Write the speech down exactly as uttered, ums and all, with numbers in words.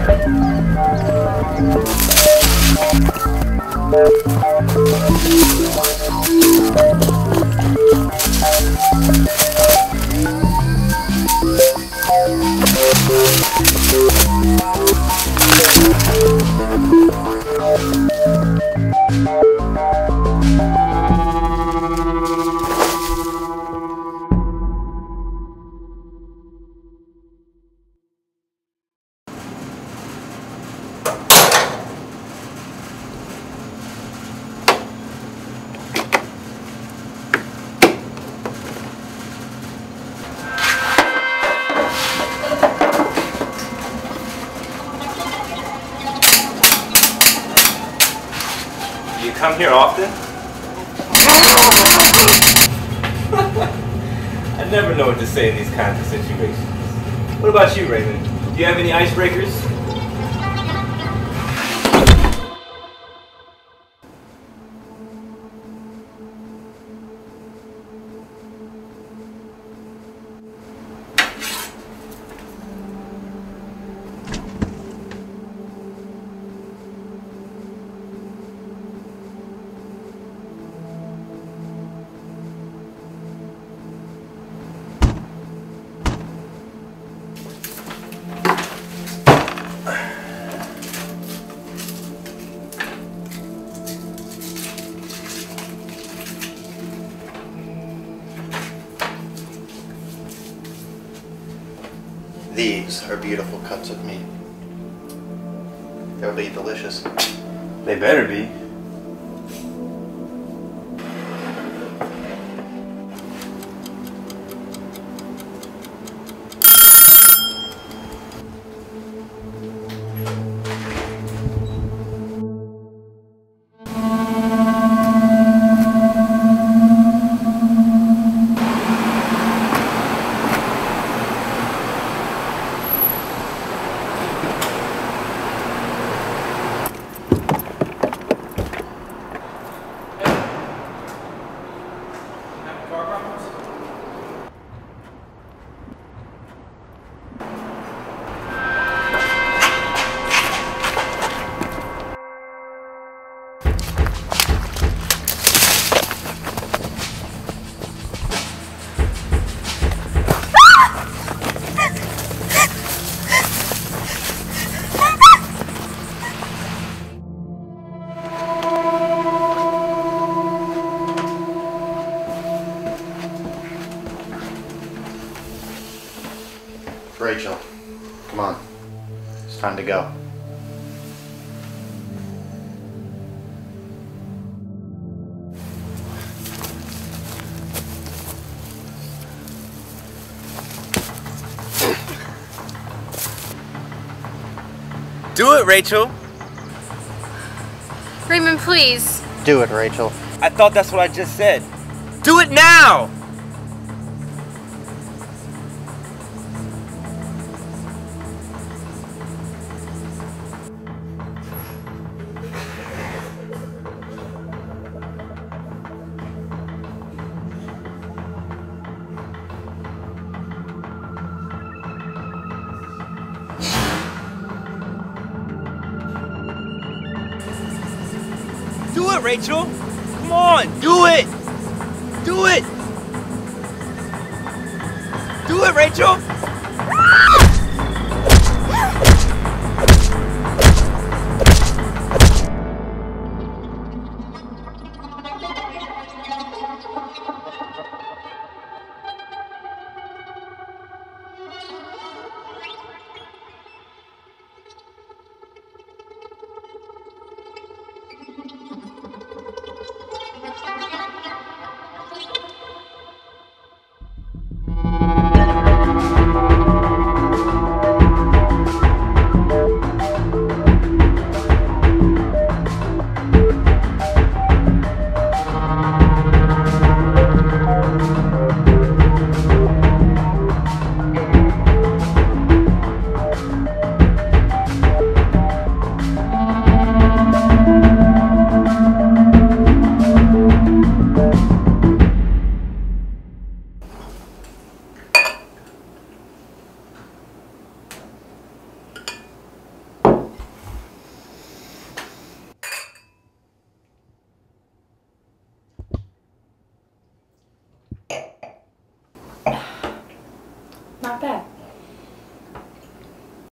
Come here often? I never know what to say in these kinds of situations. What about you, Raymond? Do you have any icebreakers? These are beautiful cuts of meat. They'll be delicious. They better be. Rachel, come on. It's time to go. Do it, Rachel. Raymond, please. Do it, Rachel. I thought that's what I just said. Do it now! Do it, Rachel! Come on, do it! Do it! Do it, Rachel! Thank you. back.